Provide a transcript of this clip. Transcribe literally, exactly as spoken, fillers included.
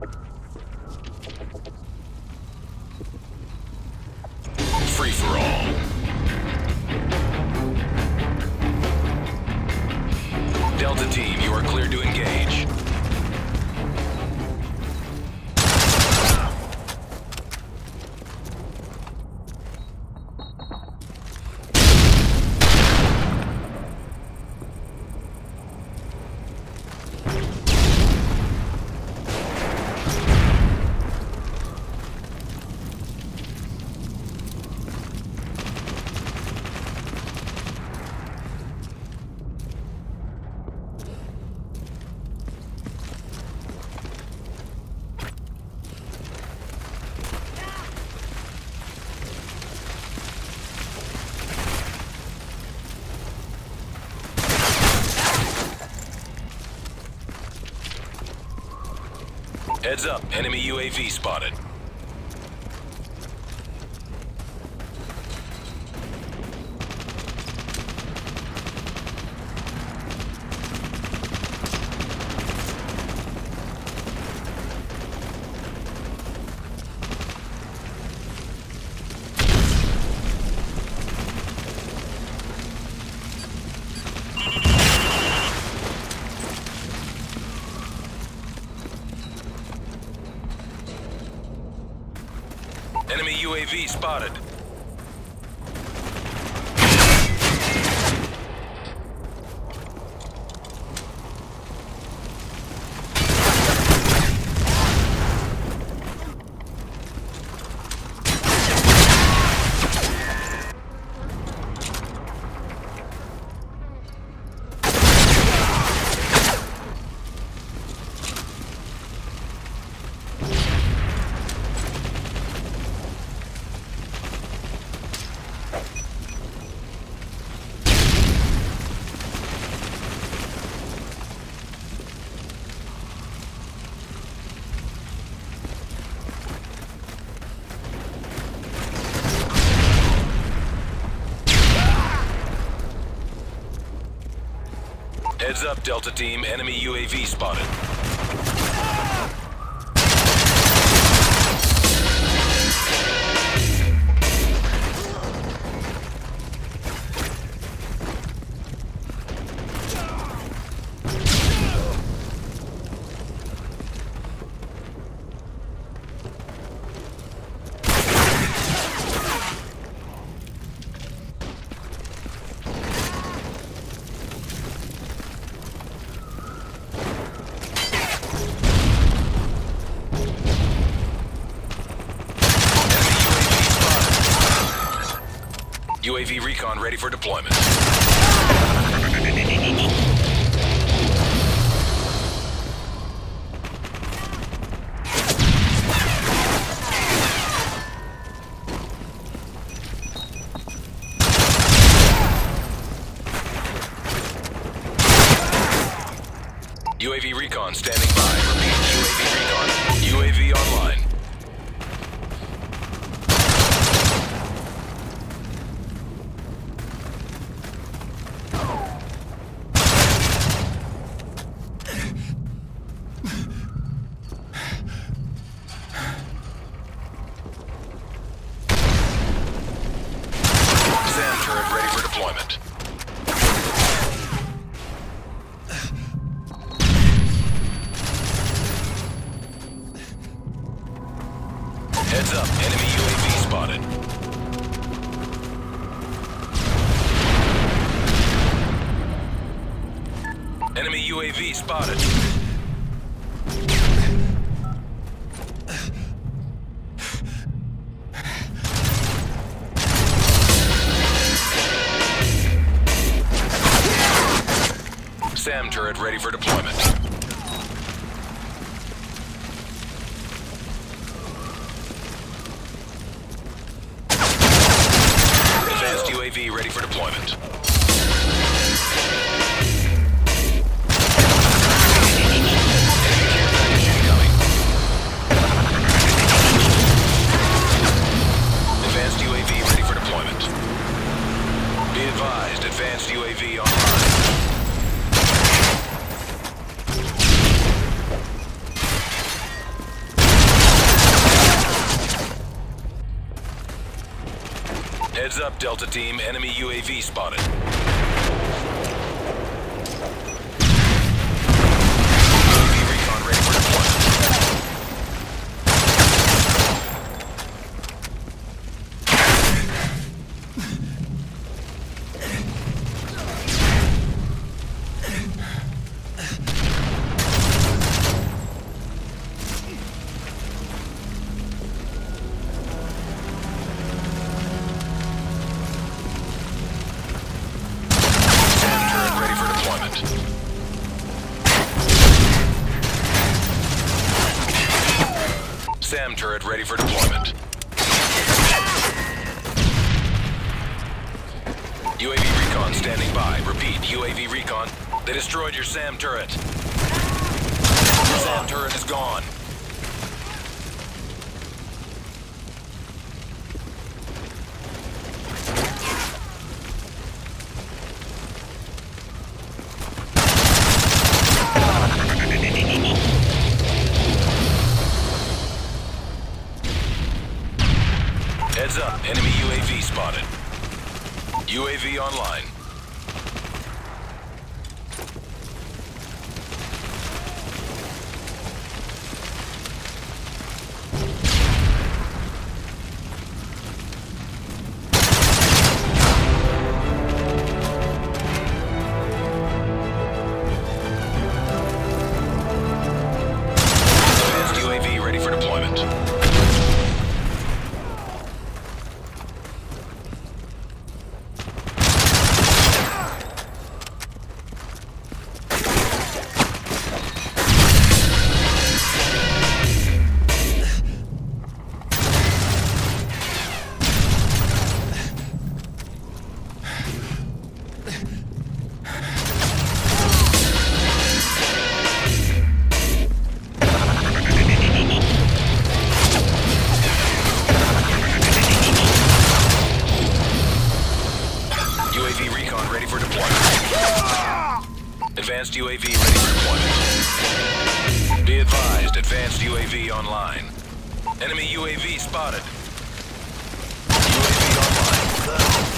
Free for all. Delta team, you are cleared to engage. Heads up, enemy U A V spotted. Enemy U A V spotted. Heads up, Delta team, enemy U A V spotted. U A V recon ready for deployment. U A V recon standing by. Repeat, U A V recon. U A V online. SAM turret ready for deployment. Heads up, enemy U A V spotted. Enemy U A V spotted. SAM turret ready for deployment. Advanced U A V ready for deployment. Advanced U A V ready for deployment. Be advised, advanced U A V online. Heads up, Delta Team. Enemy U A V spotted. U A V recon ready for deployment. SAM turret ready for deployment. U A V recon standing by. Repeat, U A V recon. They destroyed your SAM turret. Your SAM turret is gone. Heads up, enemy U A V spotted. U A V online. Advanced U A V ready for deployment. U A V recon ready for deployment. Advanced U A V ready for deployment. Be advised, advanced U A V online. Enemy U A V spotted. U A V online.